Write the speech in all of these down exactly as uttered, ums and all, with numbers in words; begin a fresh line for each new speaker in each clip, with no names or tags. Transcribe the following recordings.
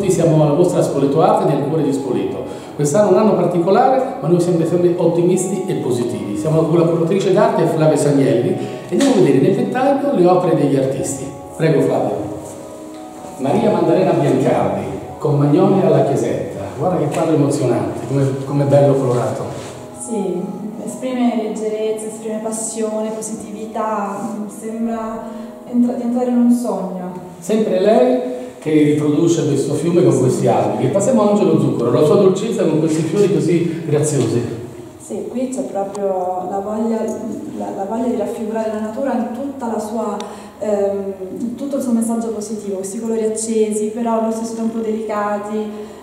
benvenuti, siamo alla vostra Spoleto Arte nel cuore di Spoleto. Quest'anno è un anno particolare, ma noi siamo sempre ottimisti e positivi. Siamo con la curatrice d'arte Flavia Sagnelli e andiamo a vedere nel dettaglio le opere degli artisti. Prego Flavia. Maria Maddalena Biancardi, con Magnone alla Chiesetta. Guarda che quadro emozionante, come, come bello colorato.
Sì, esprime leggerezza, esprime passione, positività, sembra entra, di entrare in un sogno.
Sempre lei che riproduce questo fiume con questi alberi. E passiamo a Angelo Zucchero, la sua dolcezza con questi fiori così graziosi.
Sì, qui c'è proprio la voglia, la, la voglia di raffigurare la natura in tutta la sua, ehm, in tutto il suo messaggio positivo, questi colori accesi, però allo stesso tempo delicati,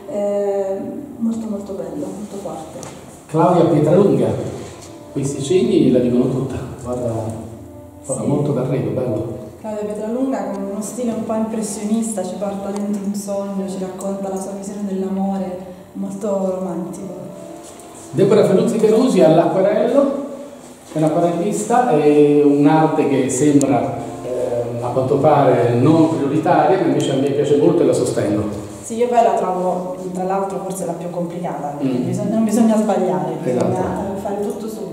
eh, molto molto bello, molto forte.
Claudia Pietralunga, questi cigni la dicono tutta, guarda, fa
Sì.
molto d'arredo, bello.
Claudia Pietralunga con uno stile un po' impressionista ci porta dentro un sogno, ci racconta la sua visione dell'amore, molto romantico.
Deborah Ferruzzi Carusi all'acquarello, è un'acquarellista, è un'arte che sembra eh, a quanto pare non prioritaria, ma invece a me piace molto e la sostengo.
Sì, io poi la trovo, tra l'altro, forse la più complicata,
Mm.
bisogna, non bisogna sbagliare,
Esatto.
bisogna fare tutto subito.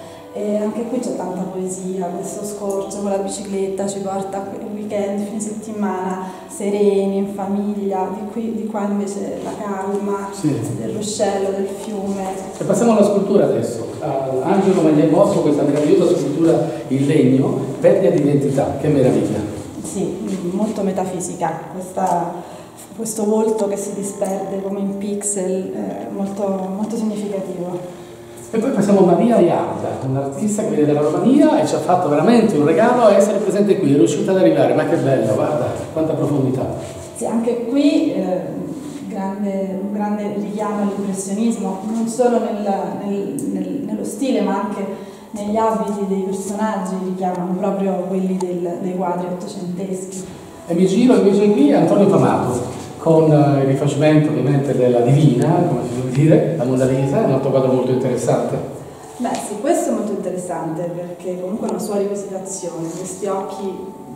E anche qui c'è tanta poesia, questo scorcio con la bicicletta ci porta a quel weekend, fine settimana, sereni, in famiglia, di, qui, di qua invece la calma,
Sì.
del ruscello, del fiume.
E passiamo alla scultura adesso. Uh, Angelo Magliamosso, questa meravigliosa scultura in legno, perdita di identità, che meraviglia.
Sì, molto metafisica, questa, questo volto che si disperde come in pixel, eh, molto, molto significativo.
E poi passiamo a Maria Iarda, un'artista che viene dalla Romania e ci ha fatto veramente un regalo a essere presente qui, è riuscita ad arrivare, ma che bella, guarda, quanta profondità.
Sì, anche qui eh, grande, un grande richiamo all'impressionismo, non solo nel, nel, nel, nello stile ma anche negli abiti dei personaggi, richiamano proprio quelli del, dei quadri ottocenteschi.
E mi giro invece qui Antonio Pamato, con il rifacimento ovviamente della Divina, come si deve dire, la Monna Lisa, è un altro quadro molto interessante.
Beh sì, questo è molto interessante perché comunque è una sua rivisitazione, questi occhi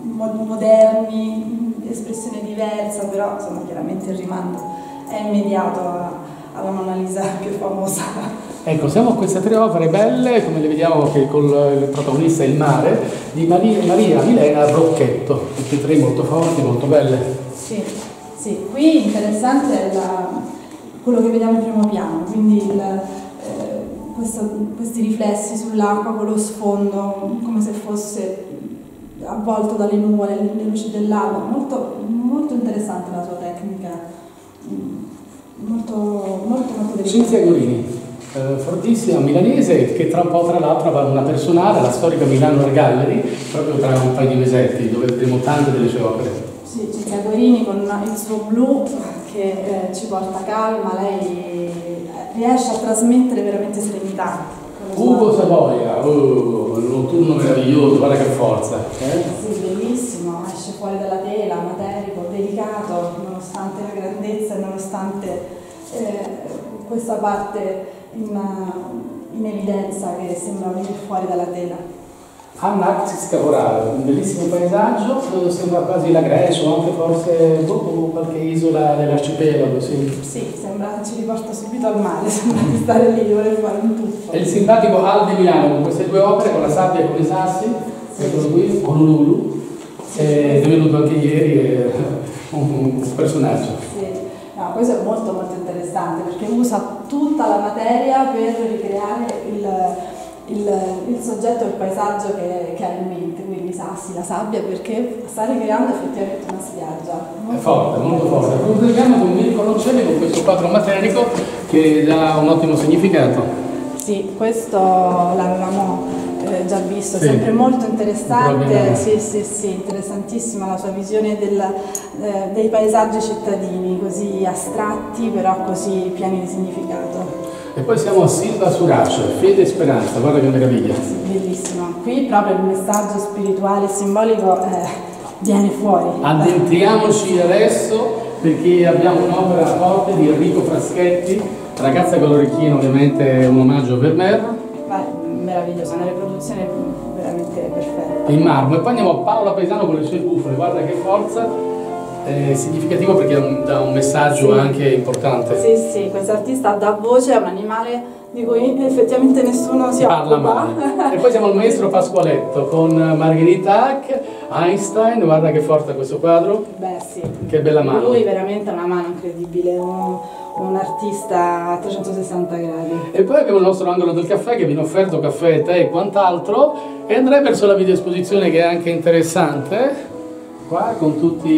moderni, espressione diversa, però insomma chiaramente il rimando è immediato a, alla Monna Lisa più famosa.
Ecco, siamo a queste tre opere belle, come le vediamo che con il protagonista il mare, di Maria, Maria Milena Rocchetto, tutte e tre molto forti, molto belle.
Sì, sì, qui interessante è la, quello che vediamo in primo piano, quindi il, eh, questo, questi riflessi sull'acqua con lo sfondo, come se fosse avvolto dalle nuvole, le, le luci dell'alba, molto, molto interessante la sua tecnica, molto, molto, molto delicata.
Cinzia Gorini. Eh, fortissima milanese che tra un po' tra l'altro avrà una personale, la storica Milano Art Gallery, proprio tra un paio di mesetti, dove vedremo tante delle sue opere.
Sì, Cinzia Guerini con il suo blu che eh, ci porta calma, lei riesce a trasmettere veramente serenità.
Ugo Savoia, oh, un notturno meraviglioso, guarda che forza. Eh?
Sì, bellissimo, esce fuori dalla tela, materico, delicato, nonostante la grandezza e nonostante eh, questa parte in, in evidenza che sembra venire fuori dalla tela.
Anna Axis Caporale, un bellissimo paesaggio, sembra quasi la Grecia o anche forse boh, qualche isola dell'arcipelago. Sì.
Sì, sembra, ci riporta subito al mare, sembra di stare lì, di voler fare un tuffo.
E il simpatico Al di Milano con queste due opere, con la sabbia e con i sassi, sì. Eccolo qui, con Lulu, sì. È venuto anche ieri, è un, un personaggio.
Sì. No, questo è molto molto interessante perché usa tutta la materia per ricreare il, il, il soggetto e il paesaggio che, che ha in mente, quindi i sassi, la sabbia, perché sta ricreando effettivamente una spiaggia.
È forte, molto forte. Proseguiamo con Mirko Noncelli con questo quadro materico che dà un ottimo significato.
Sì, questo l'avevamo eh, già visto,
sì.
Sempre molto interessante, sì, sì, sì, interessantissima la sua visione del, eh, dei paesaggi cittadini, così astratti però così pieni di significato.
E poi siamo a Silva Surace, Fede e Speranza, guarda che meraviglia.
Sì, bellissimo. Qui proprio il messaggio spirituale e simbolico eh, viene fuori.
Addentriamoci adesso perché abbiamo un'opera forte di Enrico Fraschetti, ragazza con l'orecchino, ovviamente è un omaggio a Vermeer.
Meravigliosa, una riproduzione veramente perfetta.
In marmo. E poi andiamo a Paola Paesano con le sue bufole, guarda che forza. è significativo perché dà un, dà un messaggio
sì.
anche importante.
Sì, sì, questo artista dà voce a un animale di cui effettivamente nessuno si
parla
occupa.
male. E poi siamo al maestro Pasqualetto con Margherita Hack, Einstein, guarda che forte questo quadro.
Beh sì.
Che bella mano.
Lui veramente ha una mano incredibile, un, un artista a trecentosessanta gradi.
E poi abbiamo il nostro angolo del caffè che viene offerto caffè, tè e quant'altro, e andrei verso la video esposizione che è anche interessante, qua con tutti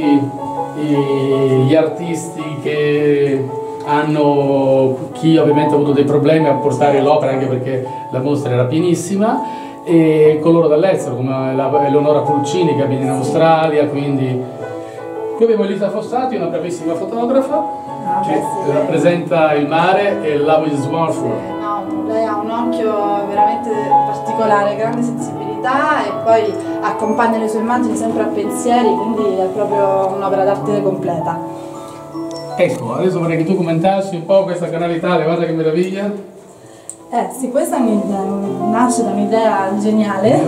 gli artisti che hanno, chi ovviamente ha avuto dei problemi a portare l'opera anche perché la mostra era pienissima, e coloro dall'estero come Eleonora Pulcini che abita in Australia, quindi qui abbiamo Elisa Fossati, una bravissima fotografa,
Ah,
che
beh, sì,
rappresenta il mare e Love is Wonderful.
Eh, no, lei ha un occhio veramente particolare, grande sensibilità e poi accompagna le sue immagini sempre a pensieri, quindi è proprio un'opera d'arte completa.
Ecco, adesso vorrei che tu commentassi un po' questa canalità, guarda che meraviglia.
Eh sì, questa mi, nasce da un'idea geniale,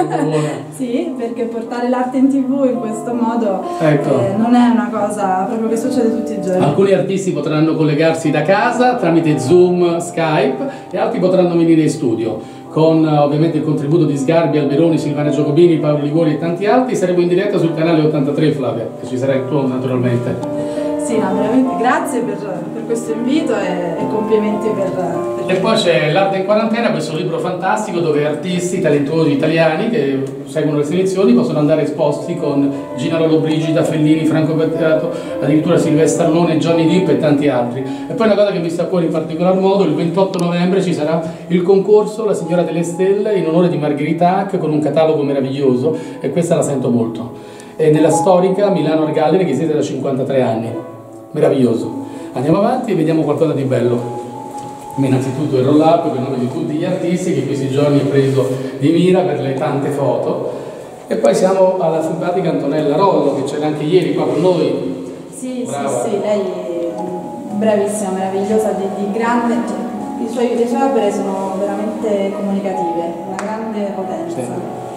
sì, perché portare l'arte in tv in questo modo
ecco.
eh, non è una cosa proprio che succede tutti i giorni.
Alcuni artisti potranno collegarsi da casa tramite Zoom, Skype e altri potranno venire in studio. Con ovviamente il contributo di Sgarbi, Alberoni, Silvana Giacobini, Paolo Ligori e tanti altri saremo in diretta sul canale ottantatré, Flavia, che ci sarà il tuo naturalmente.
Sì, no, veramente grazie per, per questo invito e, e complimenti per, per...
E poi c'è L'Arte in Quarantena, questo libro fantastico dove artisti talentuosi italiani che seguono le selezioni possono andare esposti con Gina Lollobrigida, Fellini, Franco Battiato, addirittura Silvestre Stallone, Johnny Depp e tanti altri. E poi una cosa che mi sta a cuore in particolar modo, il ventotto novembre ci sarà il concorso La Signora delle Stelle in onore di Margherita Hack con un catalogo meraviglioso e questa la sento molto. E nella storica Milano Art Gallery che siete da cinquantatré anni. Meraviglioso. Andiamo avanti e vediamo qualcosa di bello. Innanzitutto il roll-up per nome di tutti gli artisti che in questi giorni ho preso di mira per le tante foto. E poi siamo alla simpatica Antonella Rollo che c'era anche ieri qua con noi.
Sì,
Brava.
sì, sì, lei è bravissima, meravigliosa, di, di grande, cioè, i suoi, le sue opere sono veramente comunicative, una grande potenza.
Sì.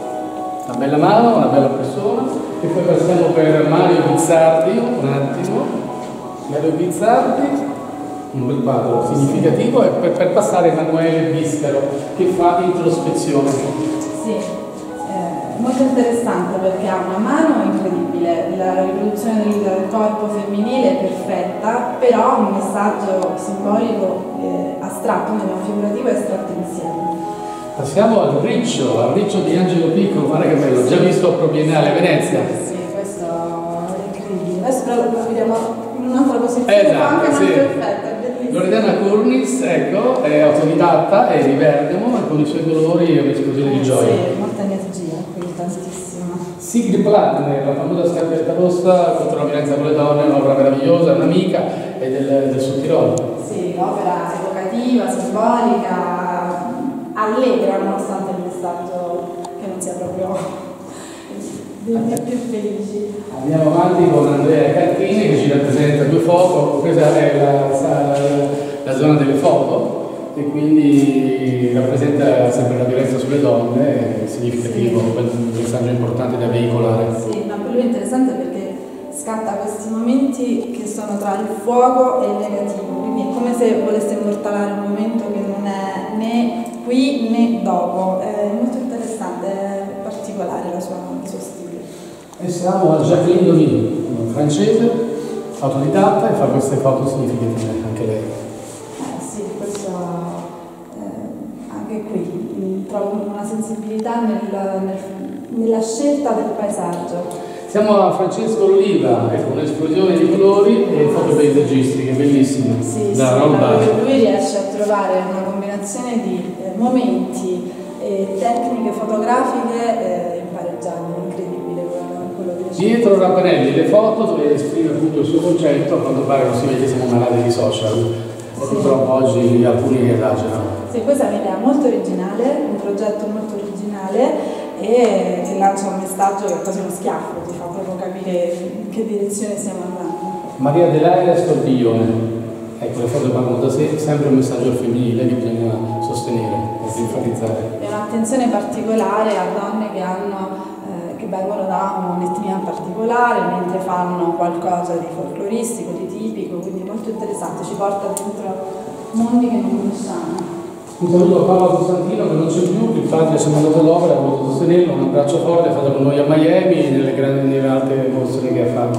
Una bella mano, una bella persona. E poi passiamo per Mario Bizzardi, un attimo. Mario Bizzardi, un bel quadro significativo, e per, per passare Emanuele Biscaro che fa introspezione.
Sì, eh, molto interessante perché ha una mano incredibile, la riproduzione del corpo femminile è perfetta, però ha un messaggio simbolico eh, astratto, quindi figurativo e astratto insieme.
Passiamo al Riccio, al Riccio di Angelo Piccolo, guarda che bello, già visto a Pro Biennale Venezia.
Sì, questo è incredibile. Adesso però lo vediamo in un'altra posizione,
esatto,
anche
sì.
perfetta, è bellissimo.
Loredana Curnis, ecco, è autodidatta, è di Bergamo e con i suoi colori è un'esplosione di gioia.
Sì, molta energia, quindi tantissima.
Sigrid Plattner, la famosa scarpetta rossa contro la violenza con le donne, un'opera meravigliosa, un'amica e del, del Sud Tirolo.
Sì, opera evocativa, simbolica, allegra nonostante il messaggio che non sia proprio dei più felici.
Andiamo avanti con Andrea Carchini che ci rappresenta due foto, questa è la, la, la zona delle foto e quindi rappresenta sempre la violenza sulle donne, è significativo, sì. Un messaggio importante da veicolare.
Sì, ma per lui è interessante perché scatta questi momenti che sono tra il fuoco e il negativo, quindi è come se volesse immortalare un momento che non è né qui né dopo, è molto interessante, è particolare la sua, il suo stile.
E siamo a Jacqueline Domini, francese, autodidatta e fa queste foto significative, anche lei.
Eh sì, questo eh, anche qui trovo una sensibilità nel, nel, nella scelta del paesaggio.
Siamo a Francesco L'Oliva, ecco, un'esplosione di colori e foto paesaggistiche, bellissime.
Sì,
da
sì,
perché
lui riesce a trovare una combinazione di eh, momenti e tecniche fotografiche eh, impareggiabili, incredibile quello che dice.
Pietro Rampanelli, le foto dove esprime appunto il suo concetto, a quanto pare non si vede, siamo malati di social, sì. Purtroppo oggi alcuni che esagerano.
Sì, questa è un'idea molto originale, un progetto molto originale e che lancia un messaggio che è quasi uno schiaffo, ti fa proprio capire in che direzione stiamo andando.
Maria Delaia Scordiglione, ecco le foto parlano da sé, sempre un messaggio femminile che bisogna sostenere e enfatizzare.
È un'attenzione particolare a donne che hanno, eh, che vengono da un'etnia particolare, mentre fanno qualcosa di folcloristico, di tipico, quindi molto interessante, ci porta dentro mondi che non conosciamo.
Un saluto a Paolo Costantino che non c'è più, il padre si è mandato all'opera, ha voluto sostenerlo, un abbraccio forte, è stato con noi a Miami nelle grandi nelle alte mostre che ha fatto.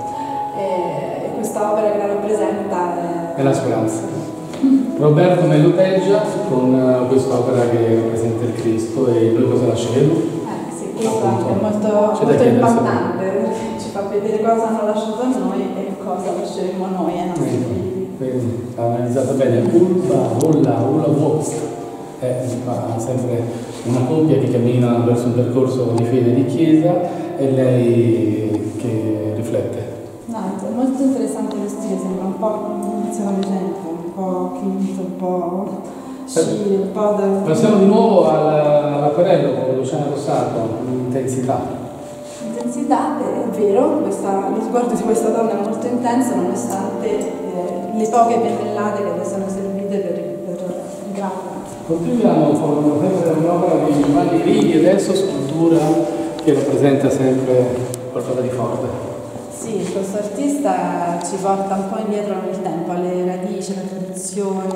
E questa opera che la rappresenta è,
è la speranza. Roberto Melloteggia con quest'opera che rappresenta il Cristo e noi cosa lasceremo?
Eh sì, questo è molto, molto impattante, perché ci fa vedere cosa hanno lasciato a noi e cosa lasceremo noi ai nostri figli.
Ha analizzato bene, Ulva, Ulla, Ulla Vox, è sempre una coppia che cammina verso un percorso di fede e di chiesa e lei che riflette.
No, è molto interessante lo stile, sembra un po' come iniziava gente, un po' Clint, un po' Scili, un po' da...
Passiamo di nuovo all'acquerello con Luciana Rossato, l'intensità.
L'intensità, è vero, questa, lo sguardo di questa donna è molto intenso nonostante eh, le poche pennellate che le sono servite per, per il grano.
Continuiamo con un'opera di Giovanni Righi, adesso scultura che rappresenta sempre qualcosa di forte.
Sì, questo artista ci porta un po' indietro nel tempo, alle radici, alla tradizione,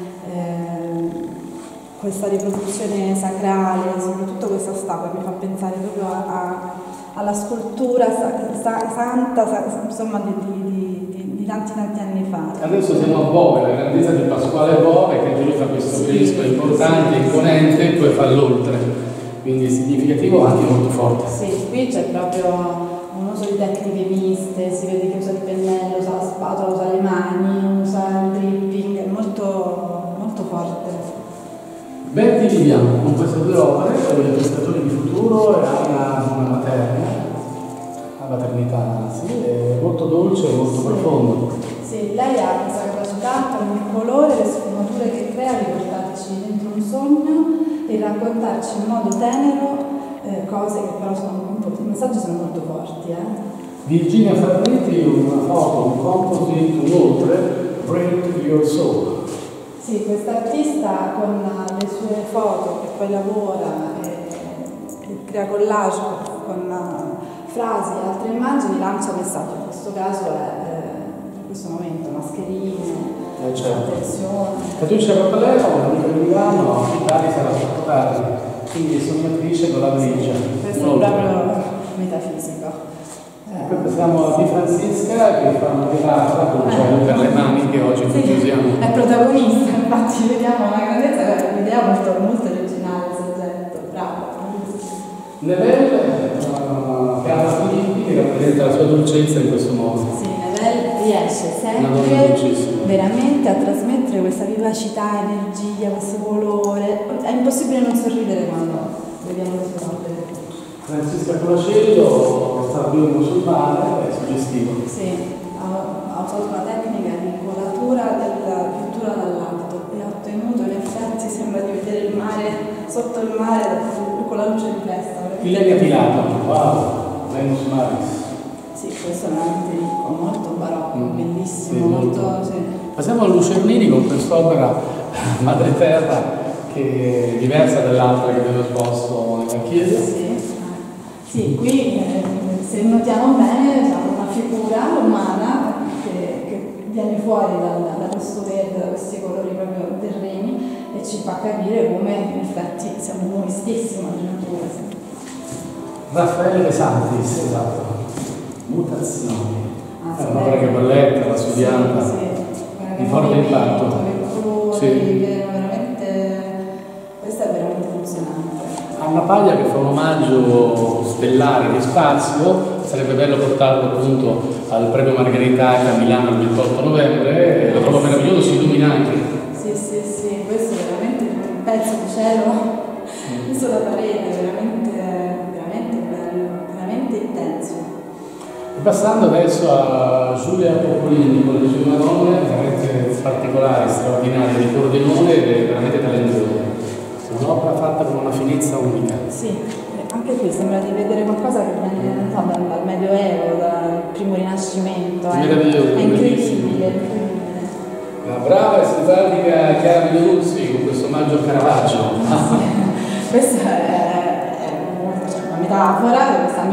eh, questa riproduzione sacrale, soprattutto questa statua mi fa pensare proprio a, a, alla scultura sa, sa, santa, sa, insomma, di, di, di, di tanti tanti anni fa.
Adesso siamo a Bove, la grandezza di Pasquale Bove, che anche lui fa questo fresco importante, imponente, e poi fa l'oltre, quindi significativo anche molto forte.
Sì, qui c'è proprio un uso di tecniche miste, si vede che usa il pennello, usa la spatola, usa le mani, usa il dripping, è molto, molto forte.
Berti Viviano con queste due opere, I pescatori di futuro e Anna una materna, la maternità, sì, è molto dolce e molto sì. profondo.
Sì, lei ha questa capacità con il colore, le sfumature che crea di portarci dentro un sogno e raccontarci in modo tenero eh, cose che però sono molto, i messaggi sono molto forti. Eh.
Virginia Ferretti, una foto, un composite, un oltre, Break Your Soul.
Sì, quest'artista con le sue foto che poi lavora e, e crea collage con frasi e altre immagini lancia messaggi, in questo caso è eh, in questo momento mascherine,
eh certo.
attenzione.
Patrizia Pappalero, un'amica di Milano, l'Italia sarà sottotardi, quindi sognatrice con la valigia.
Questo è proprio metafisico.
Poi passiamo a Di Francisca che fa una tirata con il cielo per le mani che oggi
sì,
usiamo.
È protagonista, infatti vediamo una grandezza, un'idea molto, molto originale il soggetto, bravo.
Nevelle, uh, Carla Filippi che rappresenta la sua dolcezza in questo modo.
Sì, Nevelle riesce sempre veramente a trasmettere questa vivacità, energia, questo colore. È impossibile non sorridere quando vediamo le sue opere.
Francisca Colacello sta più musulmane, è suggestivo.
Sì, ha, ha usato una tecnica di colatura della pittura dall'alto e ha ottenuto in effetti sembra di vedere il mare sotto il mare con la luce riflessa.
Il legno filato, wow, Venus Maris.
Sì, questo è veramente ricco, molto barocco, mm. bellissimo, sì, molto. molto sì.
Passiamo a Lucernini con quest'opera Madre Terra che è diversa dall'altra che abbiamo esposto nella chiesa.
Sì. Sì, qui eh, se notiamo bene c'è una figura umana che, che viene fuori da, da questo verde, da questi colori proprio terreni e ci fa capire come in effetti siamo noi stessi immaginatori.
Raffaele De Santis, esatto, Mutazioni,
ah,
è un'opera che balletta, la studiata,
sì, sì.
di forte impatto.
Che colori,
sì.
che veramente, questa è veramente emozionante.
Anna Paglia che fa un omaggio stellare di spazio, sarebbe bello portarlo appunto al premio Margherita a Milano il ventotto novembre, e lo trovo meraviglioso, si illumina anche.
Sì, sì, sì, questo è veramente un pezzo di cielo messo da parete, veramente, veramente bello, veramente intenso.
E passando adesso a Giulia Popolini con le sue Madonne, veramente particolari, straordinarie, di Pordenone e veramente talentuose. Un'opera fatta con una finezza unica.
Sì, anche qui sembra di vedere qualcosa che viene non so, dal, dal Medioevo, dal primo Rinascimento. È,
meraviglioso,
è incredibile, incredibile.
La brava e simpatica Chiara Migliuzzi con questo omaggio a Caravaggio.
Sì. Questa è, è una metafora, questa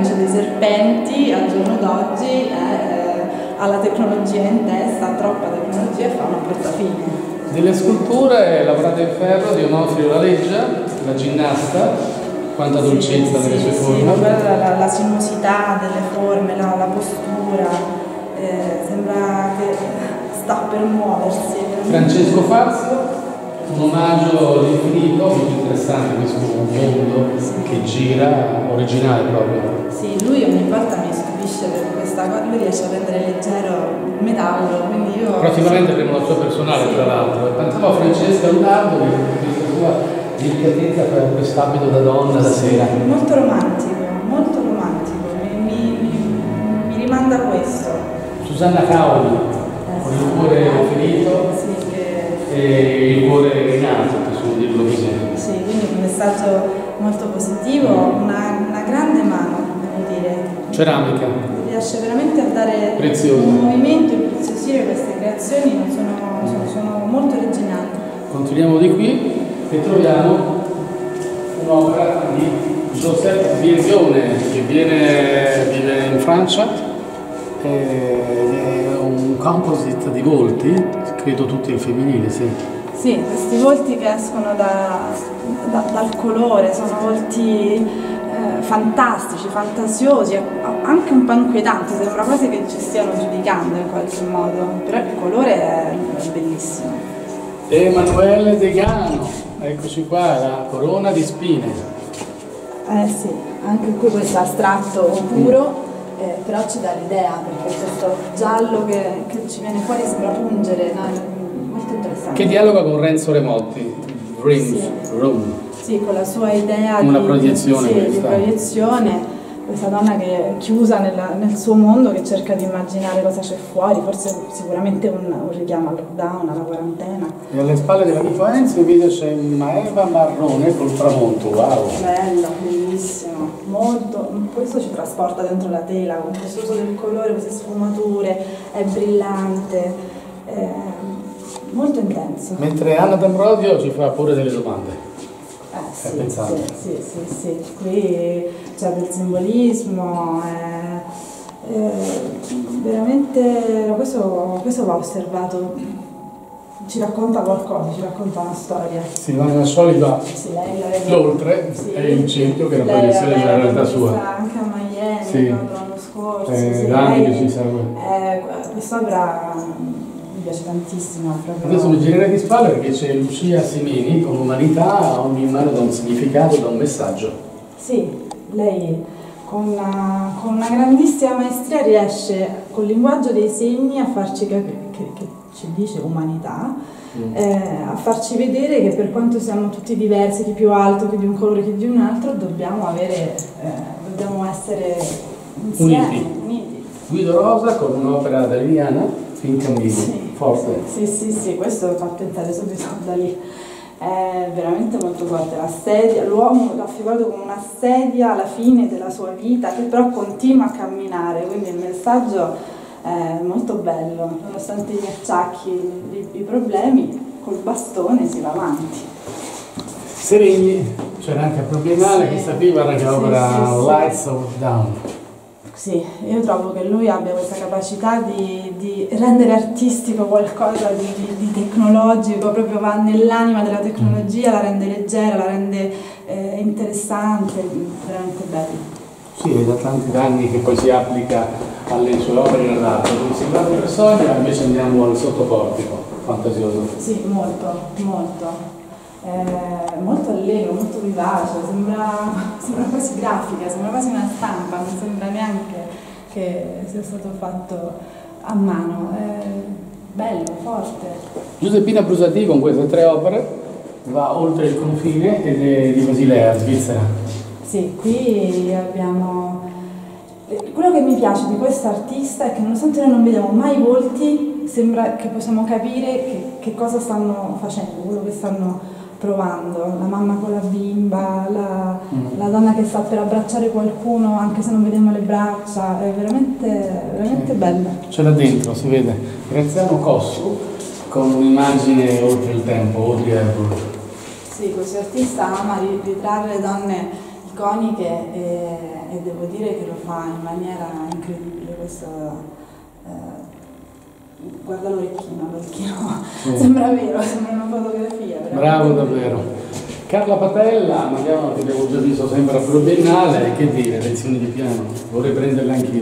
invece dei serpenti al giorno d'oggi ha la tecnologia in testa, troppa tecnologia, e fa una brutta fine.
Delle sculture lavorate in ferro di Onofrio La Leggia, la ginnasta, quanta dolcezza
sì,
nelle sue
sì,
forme.
Sì, la, la, la sinuosità delle forme, la, la postura, eh, sembra che sta per muoversi.
Francesco Fazio, un omaggio all'infinito, molto interessante questo mondo sì. che gira, originale proprio.
Sì, lui ogni volta mi stupisce per questa cosa, lui riesce a rendere leggero il metallo, quindi io...
Praticamente avremo la sua personale, sì. tra l'altro. Pensavo a Francesca Leonardo, che questa sua delicatezza per quest'abito da donna da
sì,
sera.
Molto romantico, molto romantico, mi, mi, mi rimanda a questo.
Susanna Caoli, eh, con il cuore ferito
sì, che...
e il cuore rinato, possiamo dirlo così.
Sì, quindi un messaggio molto positivo, una, una grande mano, devo dire.
Ceramica.
Riesce veramente a dare
prezioso.
Un movimento, impreziosire queste creazioni, non sono, sono, sono molto originali.
Continuiamo di qui e troviamo un'opera di Joseph Biesione che viene, vive in Francia, è un composite di volti, credo tutti al femminile, sì.
Sì, questi volti che escono da, da, dal colore, sono volti eh, fantastici, fantasiosi, anche un po' inquietanti, sembra quasi che ci stiano giudicando in qualche modo, però il colore è, è bellissimo.
Emanuele Degano, eccoci qua, la corona di spine.
Eh sì, anche qui questo astratto puro, eh, però ci dà l'idea, perché questo giallo che, che ci viene fuori sembra pungere, no? Molto interessante.
Che dialoga con Renzo Remotti, Rings,
sì.
Room.
Sì, con la sua idea
una
di,
proiezione,
sì, di proiezione, questa donna che è chiusa nella, nel suo mondo, che cerca di immaginare cosa c'è fuori, forse sicuramente un, un richiamo al lockdown, alla quarantena.
E alle spalle della Vico Enzi invece c'è Maeva Marrone col tramonto, wow!
Bello, bellissimo, molto, questo ci trasporta dentro la tela, con questo uso del colore, queste sfumature, è brillante, è molto intenso.
Mentre Anna D'Ambrosio ci fa pure delle domande.
Eh, sì, sì, sì, sì, sì, qui c'è del simbolismo, è, è veramente, questo, questo va osservato, ci racconta qualcosa, ci racconta una storia.
Silvana Scioli va
sì,
l'oltre,
sì,
è il cerchio che è una proiezione della realtà sua.
Anche a Miami,
sì.
l'anno scorso,
eh,
sì,
anni
lei,
che ci segue.
Eh, quest'opera mi piace tantissimo. Proprio.
Adesso mi girerei di spalle perché c'è Lucia Simeni con Umanità, ogni mano da un significato, da un messaggio.
Sì, lei con una, con una grandissima maestria riesce col linguaggio dei segni a farci capire, che, che ci dice umanità, mm. eh, a farci vedere che per quanto siamo tutti diversi, chi più alto, chi di un colore, chi di un altro, dobbiamo avere, eh, dobbiamo essere insieme,
uniti.
uniti.
Guido Rosa con un'opera da Liliana, in cammino,
sì,
forte.
Sì, sì, sì, questo fa pensare subito da lì. È veramente molto forte la sedia, l'uomo l'ha figurato come una sedia alla fine della sua vita che però continua a camminare, quindi il messaggio è molto bello, nonostante gli acciacchi, i, i problemi, col bastone si va avanti.
Serigni, c'era anche a Probienale,
sì,
questa qui guarda che sì, opera sì, Lights
sì.
of Down.
Sì, io trovo che lui abbia questa capacità di, di rendere artistico qualcosa di, di, di tecnologico, proprio va nell'anima della tecnologia, la rende leggera, la rende eh, interessante, veramente bello.
Sì, è da tanti anni che poi si applica alle sue opere in alto, quindi si guarda per sogno, invece andiamo al sottoportico, fantasioso.
Sì, molto, molto. Eh, molto allegro, molto vivace, sembra, sembra quasi grafica, sembra quasi una stampa, non sembra neanche che sia stato fatto a mano. È bello, forte.
Giuseppina Brusati con queste tre opere va oltre il confine ed è di Basilea, Svizzera.
Sì, qui abbiamo... Quello che mi piace di questa artista è che nonostante noi non vediamo mai i volti, sembra che possiamo capire che, che cosa stanno facendo, quello che stanno provando, la mamma con la bimba, la, mm. la donna che sta per abbracciare qualcuno anche se non vediamo le braccia, è veramente, veramente
sì.
bella.
C'è là dentro, si vede, Graziano Cossu con un'immagine oltre il tempo, Audrey Hepburn.
Sì, questo artista ama ritrarre le donne il iconiche e, e devo dire che lo fa in maniera incredibile. Questo, eh, guarda l'orecchino, l'orecchino mm. sembra vero, sembra una fotografia.
Bravo davvero. Carla Patella, Mariano, che abbiamo già visto sempre a Pro Biennale, che dire, lezioni di piano, vorrei prenderla anch'io.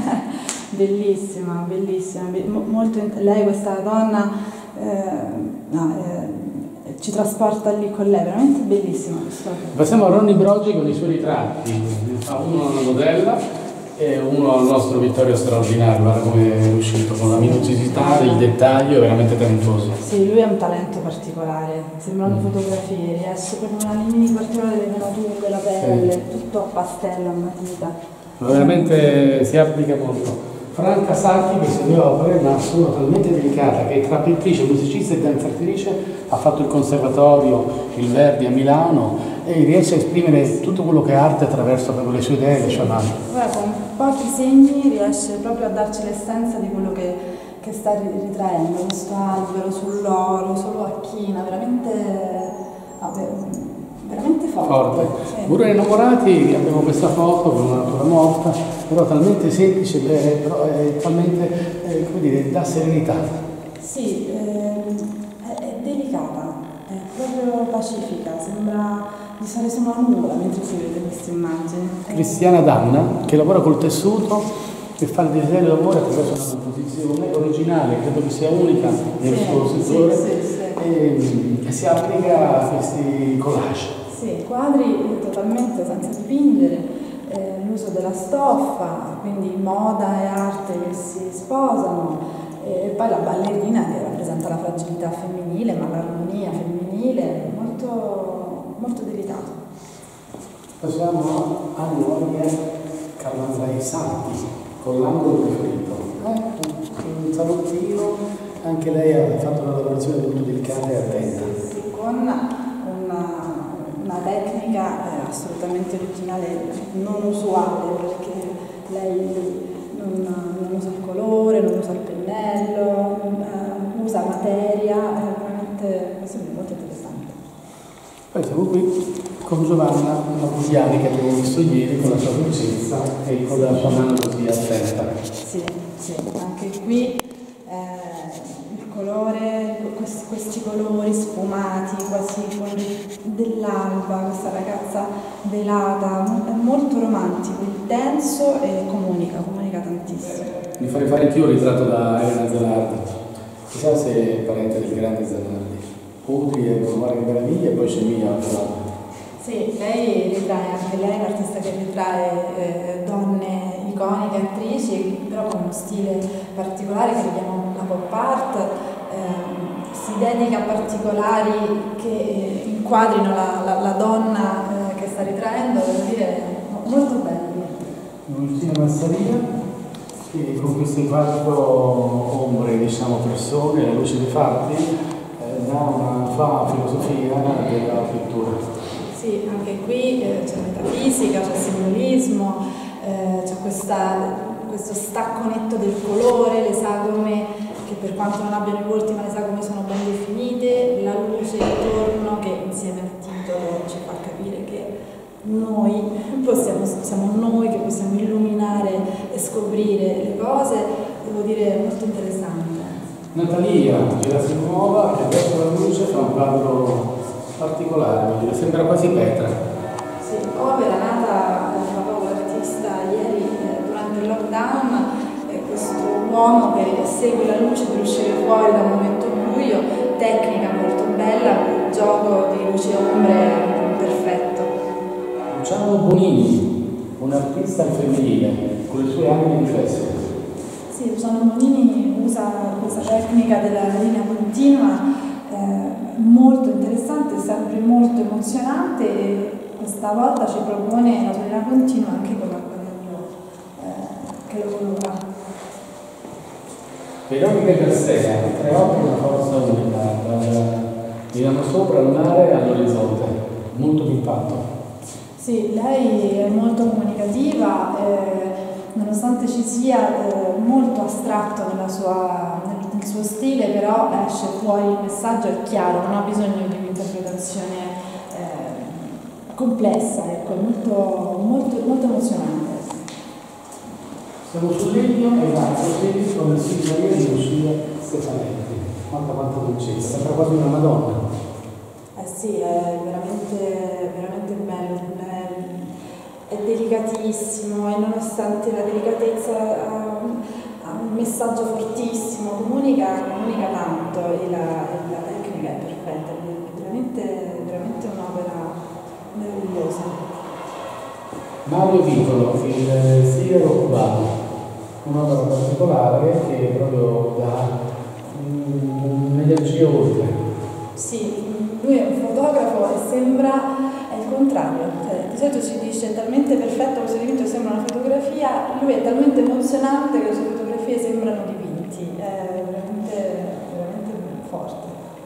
Bellissima, bellissima, molto, lei questa donna eh, no, eh, ci trasporta lì con lei, veramente bellissima.
Passiamo a Ronny Brogi con i suoi ritratti, ne fa uno alla modella e uno al nostro Vittorio straordinario, guarda come è uscito, con la minuziosità del dettaglio, è veramente talentuoso.
Sì, lui ha un talento particolare, sembrano mm. fotografie, riesce per una linea particolare delle venature, della pelle, sì. tutto a pastello, a matita.
Ma veramente si applica molto. Franca Sacchi, queste due opere, ma sono talmente delicate che tra pittrice, musicista e danzatrice ha fatto il conservatorio, il Verdi a Milano e riesce a esprimere tutto quello che è arte attraverso proprio le sue idee e le sue mani.
Guarda, con pochi segni riesce proprio a darci l'essenza di quello che, che sta ritraendo, questo albero sull'oro, solo a china, veramente, veramente forte. forte.
Sì. Pure innamorati abbiamo questa foto con una natura morta, però talmente semplice, beh, però è talmente, eh, come dire, dà serenità.
Sì, eh, è, è delicata, è proprio pacifica, sembra di stare su una nuvola mentre si vede questa immagine.
Cristiana Danna, che lavora col tessuto e fa il desiderio d'amore attraverso una composizione originale, credo che sia unica nel sì, suo settore, sì, sì, sì. E, e si applica a questi collage.
Sì, quadri totalmente senza dipingere, eh, l'uso della stoffa, quindi moda e arte che si sposano, e poi la ballerina che rappresenta la fragilità femminile, ma l'armonia femminile, molto, molto delicato.
Passiamo a Noia Calandrai Santi, con l'angolo preferito. Eh, un salottino, anche lei ha fatto una lavorazione molto delicata e attenta.
Sì, con una... una tecnica eh, assolutamente originale, non usuale, perché lei non, non usa il colore, non usa il pennello, eh, usa materia, è veramente, questo è molto interessante.
Poi siamo qui con Giovanna Macusiani, che abbiamo visto ieri, con la sua dolcezza e con la sua mano così attenta.
Sì, sì, anche qui colore, questi, questi colori sfumati, quasi dell'alba, questa ragazza velata, è molto romantico, intenso e comunica, comunica tantissimo.
Mi farei fare anch'io un ritratto da Elena Zanardi, chissà se è parente del grande Zanardi. Udri e Guarda che meraviglia e poi c'è Mia al lato.
Sì, lei ritrae, anche lei è un'artista che ritrae eh, donne iconiche, attrici, però con uno stile particolare che vediamo la pop art, eh, si dedica a particolari che eh, inquadrino la, la, la donna eh, che sta ritraendo, devo dire, molto belli.
Lucia Massaria, che con questo inquadro ombre, diciamo, persone, la luce dei fatti, eh, dà una fa filosofia della pittura.
Sì, anche qui eh, c'è metafisica, c'è simbolismo, eh, c'è questo stacco netto del colore, le sagome che per quanto non abbiano i volti ma le sagome sono ben definite, la luce intorno che insieme al titolo ci fa capire che noi possiamo, siamo noi che possiamo illuminare e scoprire le cose, devo dire molto interessante.
Natalia Gerasimova, che verso la luce fa un quadro particolare, sembra quasi Petra.
Sì, opera nata da proprio l'artista ieri eh, durante il lockdown, eh, questo uomo che segue la luce per uscire fuori da un momento buio, tecnica molto bella, gioco di luci e ombre perfetto.
Luciano Bonini, un artista femminile, con le sue anime riflesse.
Sì, Luciano Bonini usa questa tecnica della linea continua, molto interessante, sempre molto emozionante e questa volta ci propone la tonalità continua anche con l'acquarello eh, che lo colora.
Veronica Garsea, tre opere una forza unica, mirano sopra al mare e all'orizzonte, molto d'impatto.
Sì, lei è molto comunicativa, eh, nonostante ci sia eh, molto astratto nella sua, nel, nel suo stile, però esce fuori il messaggio, è chiaro, non ha bisogno di un'interpretazione eh, complessa, ecco, molto, molto, molto emozionante.
Siamo sul legno e va procedi con il signoria di Lucia Stefanetti. Quanta quanta dolcezza, sembra quasi una Madonna.
Eh sì, è veramente, veramente bello, è, è delicatissimo e nonostante la delicatezza ha, ha un messaggio fortissimo, comunica, comunica tanto e la, e la tecnica è perfetta, è veramente, veramente un'opera meravigliosa.
Mario Vicolo, il Sigaro cubano, un'opera particolare che proprio dà un'energia oltre.
Sì, lui è un fotografo e sembra, è il contrario, cioè, di solito si dice è talmente perfetto questo dipinto che sembra una fotografia, lui è talmente emozionante che le sue fotografie sembrano dipinti, è veramente, veramente forte.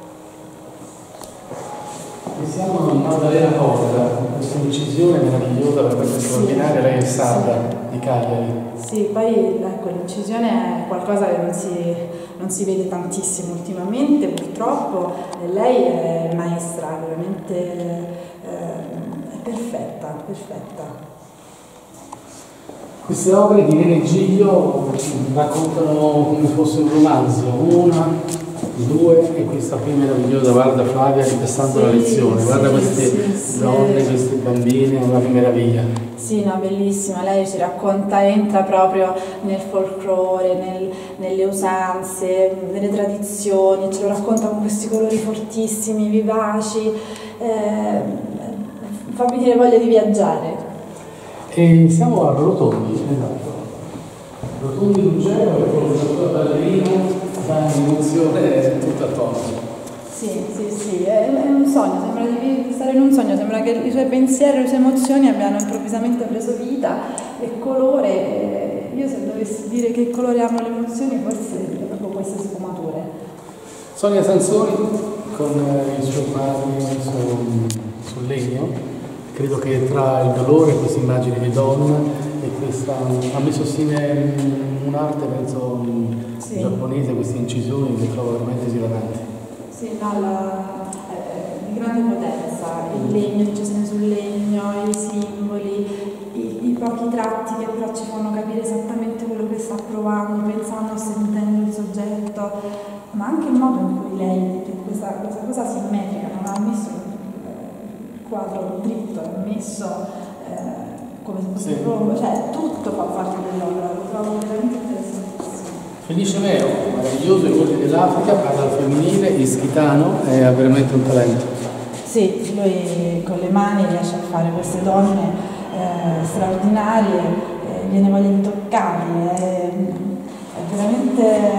E siamo in Maddalena Porta, con questa incisione meravigliosa, veramente straordinaria, lei è sarda di Cagliari.
Sì, poi ecco, l'incisione è qualcosa che non si, non si vede tantissimo ultimamente, purtroppo, e lei è maestra, veramente eh, è perfetta, perfetta.
Queste opere di Irene Giglio raccontano come fosse un romanzo, una, due, e questa qui meravigliosa, guarda Flavia ripensando sì, la lezione, sì, guarda queste sì, donne, sì. Queste bambine, una che meraviglia.
Sì, no, bellissima, lei ci racconta, entra proprio nel folklore, nel, nelle usanze, nelle tradizioni, ce lo racconta con questi colori fortissimi, vivaci, eh, fa venire voglia di viaggiare.
E siamo a Rotondi, esatto. Rotondi Ruggero e con la sua ballerina fa un'emozione tutta attorno.
Sì, sì, sì, è, è un sogno, sembra di stare in un sogno, sembra che i suoi pensieri, le sue emozioni abbiano improvvisamente preso vita e colore. E io se dovessi dire che colore hanno le emozioni, forse è proprio queste sfumature.
Sonia Sansoni con i suoi quadri su, sul legno. Credo che tra il dolore e queste immagini di donna e questa ha messo assieme un'arte penso sì. giapponese, queste incisioni che trovo veramente esilaranti.
Sì, no, la, eh, di grande potenza, il legno, l'incisione sul legno, i simboli, i, i pochi tratti che però ci fanno capire esattamente quello che sta provando, pensando, sentendo il soggetto, ma anche il modo in cui lei, questa, questa cosa simmetrica, non ha messo quadro dritto, è messo eh, come se fosse sì. rombo, cioè tutto fa parte dell'opera, lo trovo veramente interessantissimo.
Felice Meo, meraviglioso, i volti dell'Africa, parla al femminile, ischitano e ha veramente un talento.
Sì, lui con le mani riesce a fare queste donne eh, straordinarie, eh, viene voglia di toccarle, è, è veramente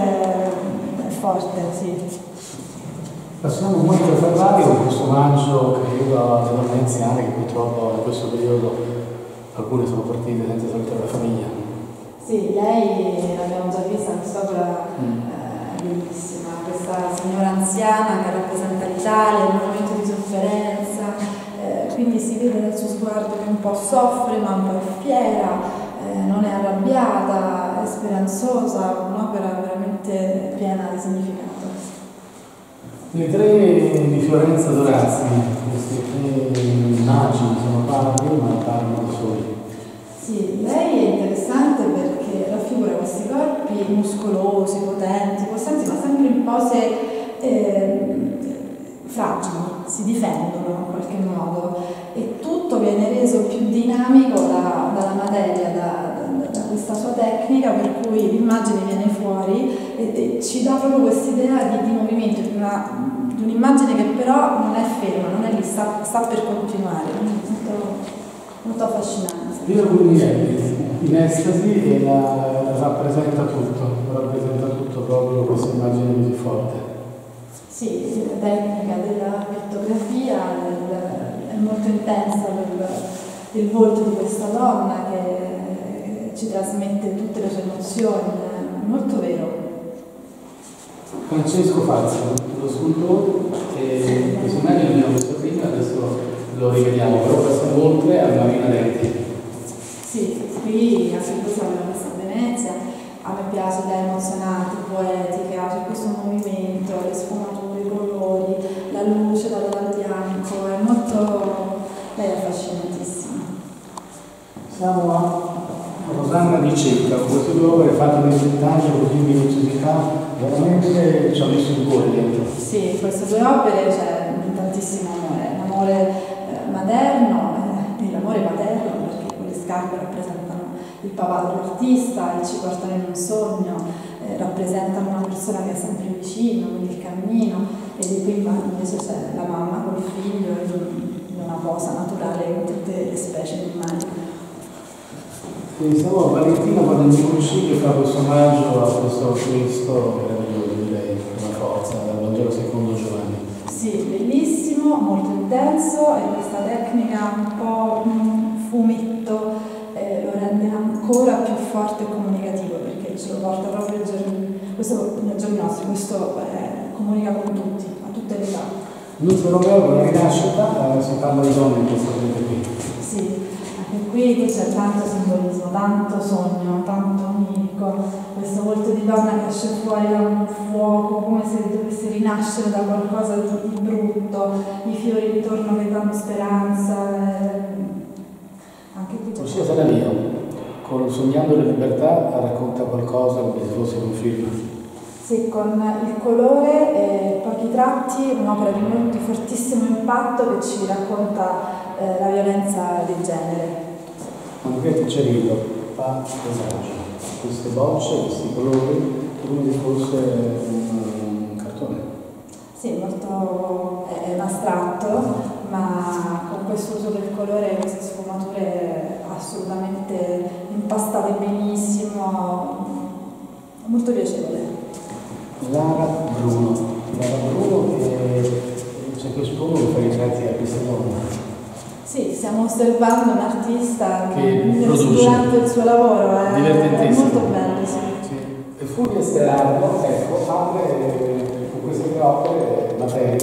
è forte, sì.
Passiamo molto a parlare con questo omaggio credo alle donne anziane che purtroppo in questo periodo alcune sono partite senza salutare la famiglia.
Sì, lei l'abbiamo già vista, quest'opera mm. eh, bellissima, questa signora anziana che rappresenta l'Italia in un momento di sofferenza, eh, quindi si vede dal suo sguardo che un po' soffre ma un po' è fiera, eh, non è arrabbiata, è speranzosa, un'opera veramente piena di significato.
Le tre di Fiorenza Dorazzi, queste tre immagini sono parti, ma parlano da soli.
Sì, lei è interessante perché raffigura questi corpi muscolosi, potenti, possenti, ma sempre in pose eh, fragili, si difendono in qualche modo e tutto viene reso più dinamico da, dalla materia, da, da, da questa sua tecnica per cui l'immagine viene fuori e, e ci dà proprio quest'idea di, di movimento, di, una, di un'immagine che però non è ferma, non è lì, sta, sta per continuare, molto, molto affascinante.
Piero Guglielmi in estasi e la rappresenta tutto, rappresenta tutto proprio questa immagine così forte.
Sì, la tecnica della pittografia del, è molto intensa del, del volto di questa donna che ci trasmette tutte le sue emozioni, è molto vero.
Francesco Fazio, lo scultore, e questa immagine l'abbiamo visto prima, adesso lo rivediamo, però passiamo oltre a Marina Denti.
Sì, qui anche questa l'abbiamo vista a Venezia, a me piace, lei è emozionante, poetica, c'è questo movimento, le sfumature, i colori, la luce dal bianco, è molto, lei è affascinante.
Siamo a Rosanna di Cecca, con queste due opere fatte nel dettaglio, così in minuziosità, veramente ci ha messo il cuore dentro.
Sì, queste due opere c'è tantissimo amore, l'amore eh, materno eh, e l'amore paterno, perché quelle scarpe rappresentano il papà dell'artista e ci portano in un sogno, eh, rappresentano una persona che è sempre vicino, quindi il cammino, e di qui invece c'è la mamma col figlio in una posa naturale con tutte le specie animali.
Quindi siamo a Valentina quando mi consiglio fa questo omaggio a questo Cristo meraviglioso, direi, una forza, dal Vangelo secondo Giovanni.
Sì, bellissimo, molto intenso, e questa tecnica un po' um, fumetto eh, lo rende ancora più forte e comunicativo, perché ce lo porta proprio ai giorni, questo, nei giorni nostri, questo eh, comunica con tutti, a tutte le età.
Nunzio Romeo con la rinascita, eh, si parla di donne in questo momento qui.
Sì. Qui c'è tanto simbolismo, tanto sogno, tanto onirico, questo volto di donna che esce fuori da un fuoco, come se dovesse rinascere da qualcosa di brutto, i fiori intorno che danno speranza. Eh. Anche qui c'è.
Ossia sarà mio, con Sognando la libertà racconta qualcosa come se fosse un film.
Sì, con il colore e pochi tratti, un'opera di, di fortissimo impatto che ci racconta eh, la violenza di genere.
Anche Cicerillo fa personaggio, queste bocce, questi colori, come se fosse un, un cartone.
Sì, molto è, è un astratto, ma con questo uso del colore e queste sfumature assolutamente impastate benissimo, molto piacevole.
Lara Bruno, Lara Bruno che c'è questo uomo che fa i ritratti a Pistoia.
Sì, stiamo osservando un artista
che
che
produce
durante il suo lavoro è, è molto bello. Sì.
Sì. E Fulvia Sterardo, ecco, apre con queste tre opere materie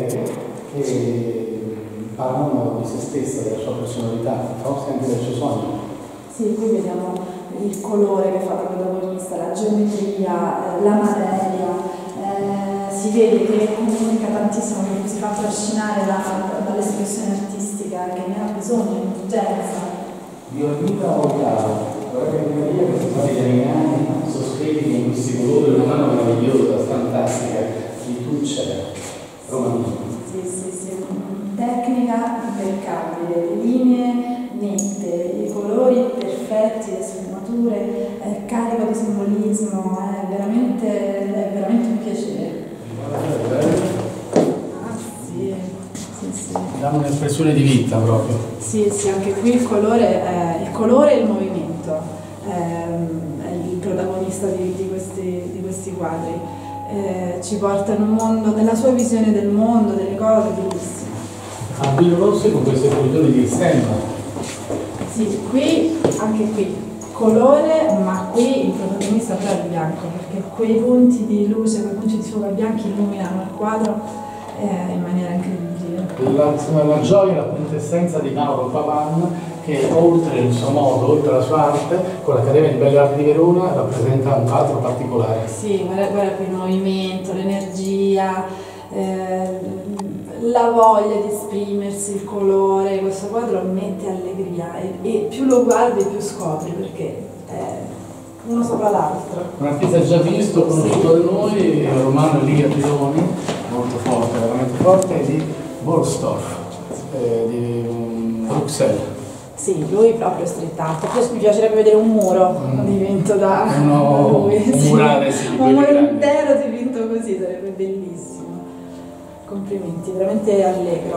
che parlano di se stessa, della sua personalità, forse anche del suo sogno.
Sì, qui vediamo il colore che fa da protagonista, la geometria, la materia. Eh, si vede che comunica tantissimo, che si fa trascinare da, dall'espressione artistica, che ne ha bisogno, in urgenza.
Violina Ottavo, vorrei che Maria, che sono gli animali sospetti con questi colori, una mano meravigliosa, fantastica, di Tuccia, romanino.
Sì, sì, sì, tecnica impeccabile, le linee nette, i colori perfetti, le sfumature, è carico di simbolismo, è veramente, è veramente un piacere. Ah sì, sì, sì.
Danno un'espressione di vita proprio.
Sì, sì, anche qui il colore, è, il colore e il movimento è, è il protagonista di, di, questi, di questi quadri. Eh, ci porta in un mondo, nella sua visione del mondo, delle cose, bellissime.
Albino Rossi con queste esplosioni di stemma.
Sì, qui, anche qui, colore, ma qui il protagonista però è il bianco, perché quei punti di luce, quei punti di fuoco bianchi illuminano il quadro eh, in maniera incredibile.
La, la gioia, la quintessenza di Mauro Pavan, che oltre il suo modo, oltre la sua arte, con l'Accademia di Belle Arti di Verona rappresenta un altro particolare.
Sì, guarda, guarda qui il movimento, l'energia, eh, la voglia di esprimersi, il colore, questo quadro mette allegria e, e più lo guardi più scopri, perché è uno sopra l'altro.
Un artista già visto, conosciuto da noi, Romano Elia Tironi, molto forte, veramente forte, di Borsdorf, eh, di um, Bruxelles.
Sì, lui proprio street art. Mi piacerebbe vedere un muro mm. dipinto da,
Uno,
da lui.
Un
sì.
murale, sì,
un muro intero dipinto così, sarebbe bellissimo. Complimenti, veramente allegro.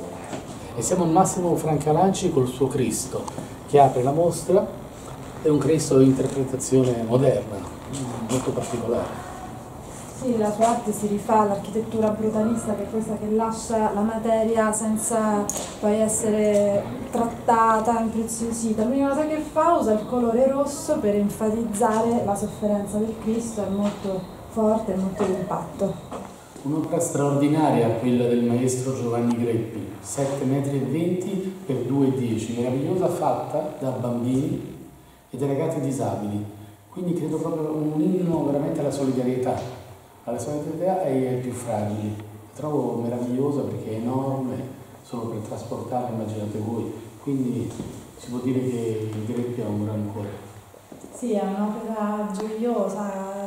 E siamo a Massimo Francalanci col suo Cristo, che apre la mostra, è un Cristo di interpretazione moderna, molto particolare.
Sì, la sua arte si rifà all'architettura brutalista, che è questa che lascia la materia senza poi essere trattata, impreziosita. L'unica cosa che fa, usa il colore rosso per enfatizzare la sofferenza del Cristo, è molto forte e molto d'impatto.
Un'opera straordinaria, quella del maestro Giovanni Greppi, sette metri e venti per due e dieci, meravigliosa, fatta da bambini e da ragazzi disabili. Quindi credo proprio un inno veramente alla solidarietà, alla solidarietà ai più fragili. La trovo meravigliosa perché è enorme, solo per trasportarla, immaginate voi, quindi si può dire che il Greppia ha un gran cuore.
Sì, è un'opera gioiosa,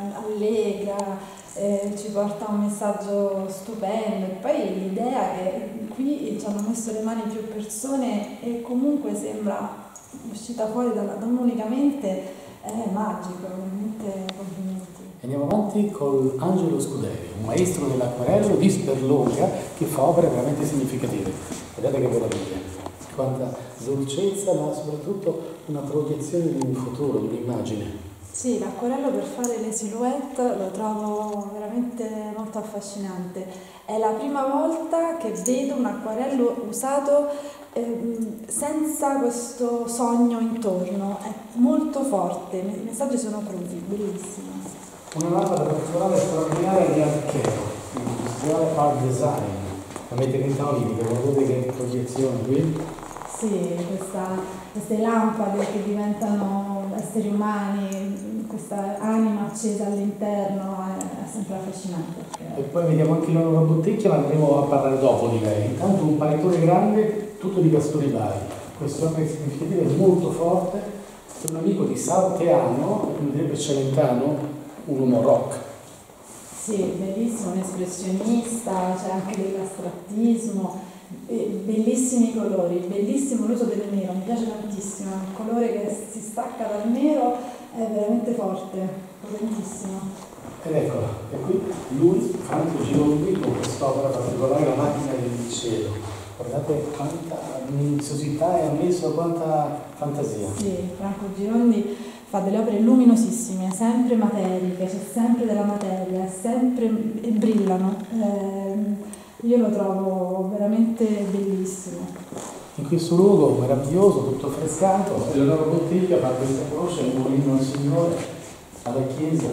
allegra, eh, ci porta un messaggio stupendo e poi l'idea che qui ci hanno messo le mani più persone e comunque sembra uscita fuori da, da un'unica mente, è magico, veramente complimenti.
Andiamo avanti con Angelo Scuderi, un maestro dell'acquarello di Sperlonga che fa opere veramente significative. Guardate che meraviglia, quanta dolcezza, ma soprattutto una proiezione di un futuro, di un'immagine.
Sì, l'acquarello per fare le silhouette lo trovo veramente molto affascinante. È la prima volta che vedo un acquarello usato ehm, senza questo sogno intorno, è molto forte, i messaggi sono crudi, bellissimo.
Una lampada particolare straordinaria di Archeo, industriale art design, la mette in tavolini, vedete che proiezione qui?
Sì, questa, queste lampade che diventano esseri umani, questa anima accesa all'interno, è, è sempre affascinante.
E poi vediamo anche la loro bottiglia, ma andremo a parlare dopo di lei. Intanto un panettone grande, tutto di Castorivari. Questo è significativo, è molto forte, è un amico di Salteano, come direbbe Celentano, un uomo rock.
Sì, bellissimo, un espressionista, c'è anche dell'astrattismo. Bellissimi colori, bellissimo l'uso del nero, mi piace tantissimo, il colore che si stacca dal nero è veramente forte, potentissimo.
Ed eccola, e qui lui, Franco Girondi, con quest'opera particolare, La macchina del cielo. Guardate quanta minuziosità e ha messo quanta fantasia.
Sì, Franco Girondi fa delle opere luminosissime, sempre materiche, c'è sempre della materia, è sempre, e brillano. Eh, Io lo trovo veramente bellissimo.
In questo luogo meraviglioso, tutto frescato, e la loro bottiglia fa questa croce, un mulino al Signore, alla chiesa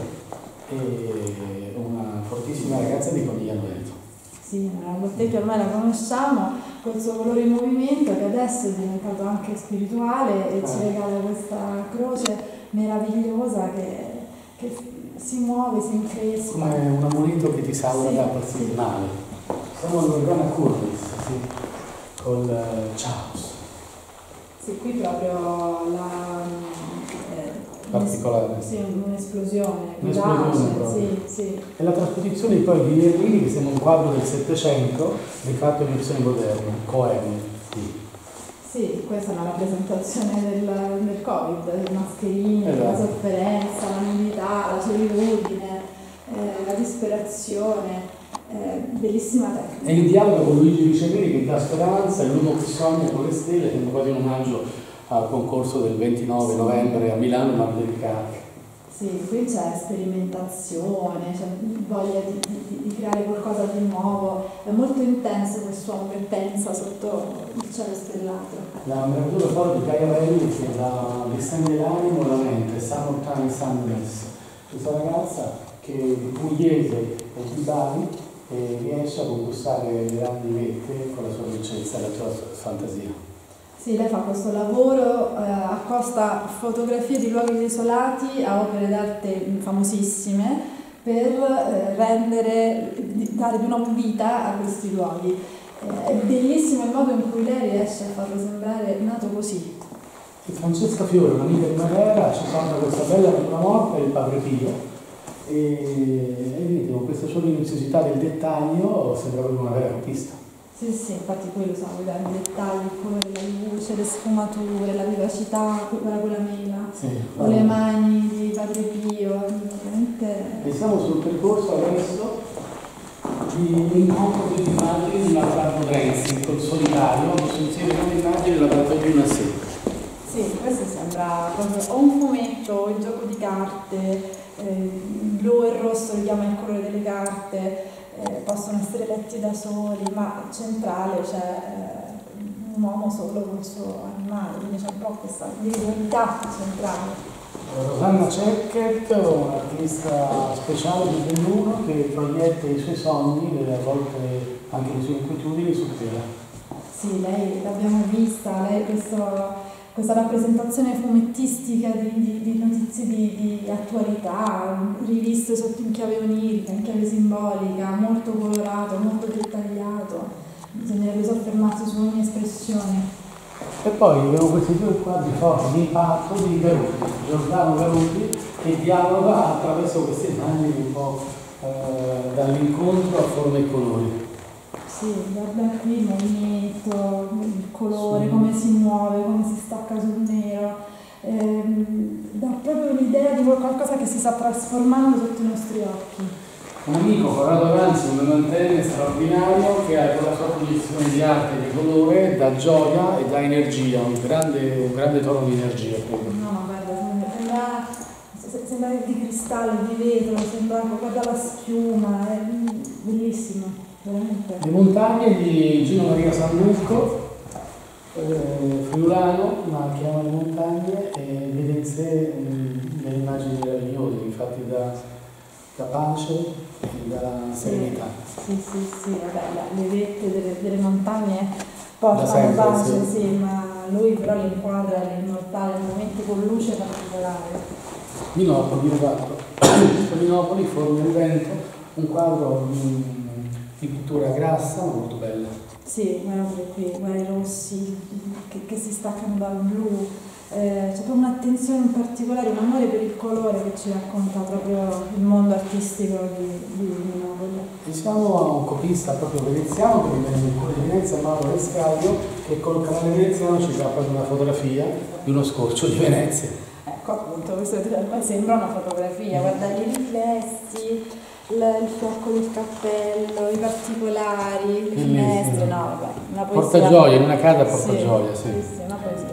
e una fortissima ragazza di Pomigliano Veneto.
Sì, la bottiglia ormai la conosciamo, col suo colore in movimento che adesso è diventato anche spirituale e ah. ci regala questa croce meravigliosa che, che si muove, si increspa.
Come un amuleto che ti salva sì, da qualsiasi sì. male. Siamo all'Organa Curvis, sì, col uh, Chaos.
Sì, qui proprio la... Eh,
particolare.
Sì, un'esplosione.
Un'esplosione
sì, sì.
E la trasposizione poi di Nerlini, che sembra un quadro del Settecento, rifatto in versione moderna, Cohen. Sì.
Sì, questa è una rappresentazione del, del Covid, i mascherini, esatto. La sofferenza, la nudità, la solitudine, eh, la disperazione. Eh, bellissima tecnica.
E il dialogo con Luigi Riceveri che dà speranza, è l'uomo che sogna con le stelle, che è quasi un omaggio al concorso del ventinove sì. novembre a Milano, ma dedicato.
Sì, qui c'è sperimentazione, c'è voglia di, di, di creare qualcosa di nuovo, è molto intenso quest'uomo che pensa sotto il cielo stellato.
La meravigliosa foto di Gaia Belli che da distende l'animo e la mente, Summertime Sadness, questa ragazza che pugliese e di Bari e riesce a conquistare le grandi vette con la sua dolcezza e la sua fantasia.
Sì, lei fa questo lavoro, eh, accosta fotografie di luoghi desolati a opere d'arte famosissime per eh, rendere, dare di nuovo vita a questi luoghi. Eh, è bellissimo il modo in cui lei riesce a farlo sembrare nato così.
E Francesca Fiore, un'amica di Matera, ci porta questa bella natura morta e il Padre Pio. E, e vedete, con questa sua minuziosità del dettaglio sembra proprio una vera artista.
Sì, sì, infatti qui lo stavo vedendo, i dettagli, il colore della luce, le sfumature, la vivacità, quella con la mela, sì, o le mani di Padre Pio, veramente...
E siamo sul percorso adesso di un incontro di immagini di Marco Renzi, col solitario, messo insieme con le immagini della battaglia di una sera.
Sì, questo sembra proprio o un fumetto, o il gioco di carte, eh, blu e rosso richiama il colore delle carte, eh, possono essere letti da soli, ma centrale c'è eh, un uomo solo col suo animale, quindi c'è un po' questa individualità centrale.
Rosanna Cecchet, un'artista speciale di Belluno che proietta i suoi sogni e a volte anche le sue inquietudini su tela.
Sì, lei l'abbiamo vista, lei questo... questa rappresentazione fumettistica di, di, di notizie di, di attualità, riviste sotto in chiave onirica, in chiave simbolica, molto colorato, molto dettagliato, bisognerebbe soffermarsi su ogni espressione.
E poi abbiamo questi due quadri forti di impatto di Garuti, Giordano Garuti, che dialoga attraverso queste immagini un po' eh, dall'incontro a forme e colori.
Sì, guarda qui il movimento, il colore,
sì.
come si muove, come si stacca sul nero, ehm, dà proprio l'idea di qualcosa che si sta trasformando sotto i nostri occhi.
Un amico, Corrado Avanzi, un mantenne straordinario che con la sua produzione di arte e di colore dà gioia e dà energia, un grande, un grande tono di energia. Credo.
No, guarda, sembra, sembra di cristallo, di vetro, sembra guarda la schiuma, è bellissimo, veramente.
Le montagne di Gino Maria Sambuco, eh, friulano, ma che ama le montagne e vede in sé delle immagini meravigliose, infatti da, da pace e da serenità.
Sì, sì, sì, vabbè, le vette delle, delle montagne portano
sempre,
pace,
sì.
sì, ma lui però li inquadra l'immortale, momenti con luce particolare.
Minopoli, esatto. Minopoli, Forno del Vento, un quadro di, di pittura grassa ma molto bello.
Sì, guarda qui, guarda i rossi che, che si staccano dal blu. Eh, c'è proprio un'attenzione in particolare, un amore per il colore che ci racconta proprio il mondo artistico di, di Minopoli.
Siamo a un copista proprio veneziano che viene nel cuore di Venezia, Mauro Escaglio, che col canale veneziano ci dà proprio una fotografia di uno scorcio di Venezia.
Ecco appunto, questo sembra una fotografia, guarda i riflessi, il, il fiocco del cappello, i particolari, le finestre, no vabbè, una poesia.
Porta gioia, in una casa porta
sì,
gioia, sì.
Sì, sì, una poesia.